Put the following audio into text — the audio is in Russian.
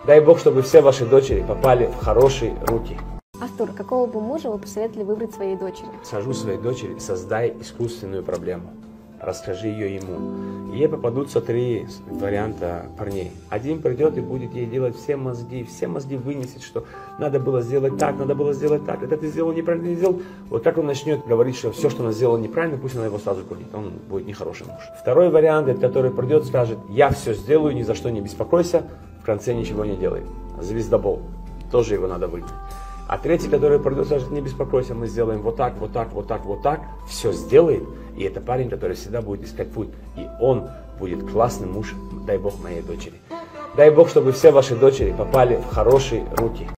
Дай Бог, чтобы все ваши дочери попали в хорошие руки. Артур, какого бы мужа вы посоветовали выбрать своей дочери? Скажу своей дочери, создай искусственную проблему. Расскажи ее ему. Ей попадутся 3 варианта парней. Один придет и будет ей делать все мозги вынесет, что надо было сделать так, надо было сделать так, это ты сделал неправильно, не сделал. Вот так он начнет говорить, что все, что она сделала неправильно, пусть она его сразу гонит. Он будет нехороший муж. Второй вариант, это который придет, скажет, я все сделаю, ни за что не беспокойся, в конце ничего не делает. Звездобол. Тоже его надо выгнать. А третий, который придет, скажет, не беспокойся, мы сделаем вот так, вот так, вот так, вот так. Все сделает. И это парень, который всегда будет искать путь. И он будет классный муж, дай Бог, моей дочери. Дай Бог, чтобы все ваши дочери попали в хорошие руки.